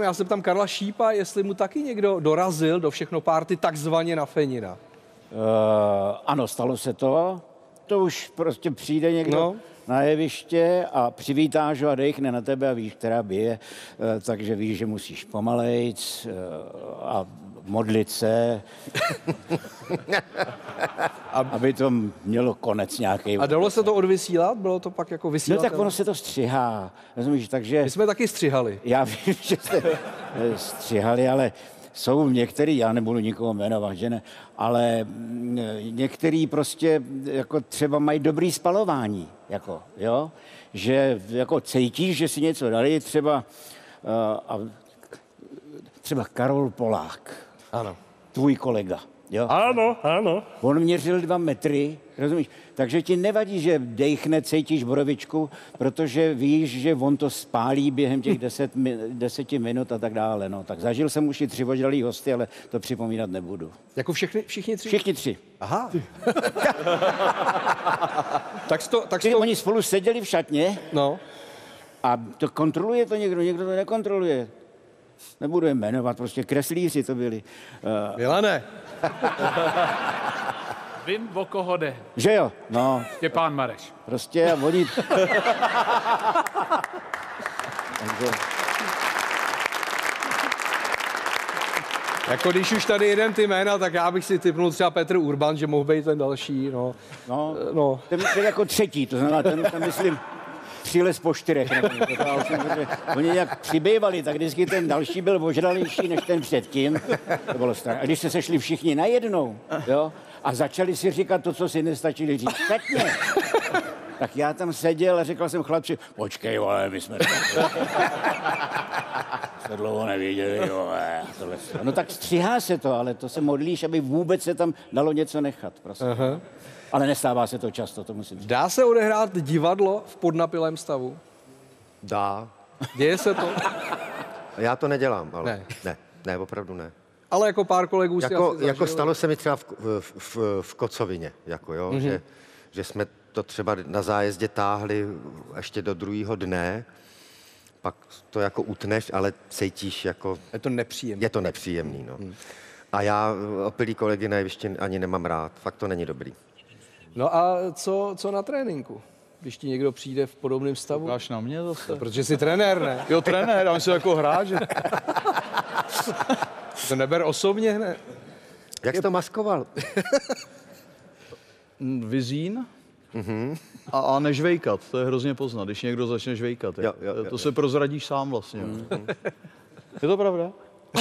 Já se ptám Karla Šípa, jestli mu taky někdo dorazil do Všechno Party takzvaně na Fenina. Ano, stalo se to. To už prostě přijde někdo na jeviště a přivítáš ho a dejchne na tebe a víš, která bije. Takže víš, že musíš pomalejc a modlit se, aby to mělo konec nějaký. A dalo se to odvysílat? Bylo to pak jako vysílat? No tak ono se to střihá, rozumíš, takže... My jsme taky střihali. Já vím, že jste střihali, ale jsou některý, já nebudu nikoho jmenovat, že ne, ale některý prostě jako třeba mají dobrý spalování, jako, jo, že jako cítíš, že si něco dali, třeba Karol Polák. Ano. Tvůj kolega, jo. Ano, ano. On měřil 2 metry, rozumíš? Takže ti nevadí, že dejchne, cítíš borovičku, protože víš, že on to spálí během těch 10 minut a tak dále. No, tak zažil jsem už i 3 ožralý hosty, ale to připomínat nebudu. Jako všichni 3? Všichni 3. Aha. Oni spolu seděli v šatně a to kontroluje to někdo to nekontroluje. Nebudu je jmenovat, prostě kreslíři to byli. Milane. Vím, o koho jde. Že jo? No. Štěpán Mareš. Prostě a oni... Jako když už tady jeden ty jména, tak já bych si tipnul třeba Petr Urban, že mohl být ten další, no. Ten byl jako třetí, to znamená, ten myslím... Přilez po 4. Oni nějak přibývali, tak vždycky ten další byl ožralejší než ten předtím. To bylo strašné. A když se sešli všichni najednou, jo, a začali si říkat to, co si nestačili říct špatně, tak já tam seděl a říkal jsem chlapci, počkej, vole, my jsme se dlouho neviděli, vole. No tak střihá se to, ale to se modlíš, aby vůbec se tam dalo něco nechat, prostě. Ale nestává se to často, to musím říct. Dá se odehrát divadlo v podnapilém stavu? Dá. Děje se to? Já to nedělám, ale ne, opravdu ne. Ale jako pár kolegů si jako stalo se mi třeba v Kocovině, jako jo, že jsme to třeba na zájezdě táhli ještě do druhého dne, pak to jako utneš, ale cítíš jako... Je to nepříjemný. Je to nepříjemný, no. A já opilý kolegy na jevišti ani nemám rád, fakt to není dobrý. No a co na tréninku? Když ti někdo přijde v podobném stavu? Ukáž na mě zase. No, protože jsi trenér, ne? Jo, trenér, já myslím jako hráč. To neber osobně hned. Jak jsi to maskoval? Vizín a nežvejkat, to je hrozně poznat, když někdo začne žvejkat. To se prozradíš sám vlastně. Je to pravda?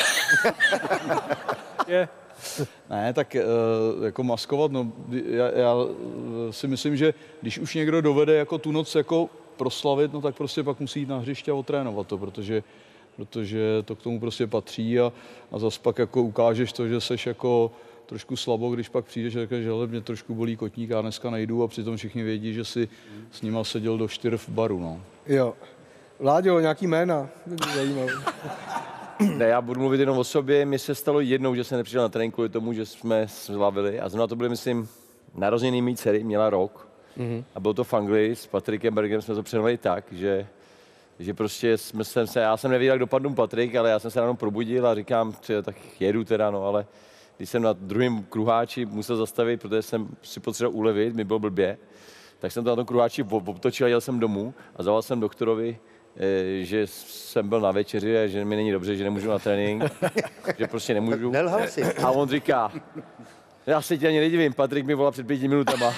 Je. Ne, tak jako maskovat, no, já si myslím, že když už někdo dovede jako tu noc jako proslavit, no tak prostě pak musí jít na hřiště a otrénovat to, protože to k tomu prostě patří a zas pak jako ukážeš to, že seš jako trošku slabo, když pak přijdeš a řekneš, že mě trošku bolí kotník, já dneska nejdu a přitom všichni vědí, že si s nima seděl do 4 v baru, no. Jo. Vláďo, nějaký jména? Zajímavé. Ne, já budu mluvit jenom o sobě. Mně se stalo jednou, že jsem nepřišel na trénink kvůli tomu, že jsme slavili. A zrovna to byly, myslím, narozeniny mý dcery, měla rok. A bylo to v Anglii, s Patrikem Bergem jsme to přehnali tak, že prostě já jsem nevěděl, jak dopadnu Patrik, ale já jsem se ráno probudil a říkám, tak jedu teda, no, ale když jsem na druhém kruháči musel zastavit, protože jsem si potřeboval ulevit, mi bylo blbě, tak jsem to na tom kruháči obtočil a jel jsem domů a zavolal jsem doktorovi, že jsem byl na večeři a že mi není dobře, že nemůžu na trénink, že prostě nemůžu. Nelhal si. A on říká, já se tě ani nedivím, Patrik mi volal před 5 minutama.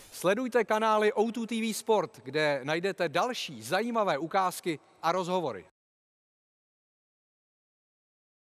Sledujte kanály O2 TV Sport, kde najdete další zajímavé ukázky a rozhovory.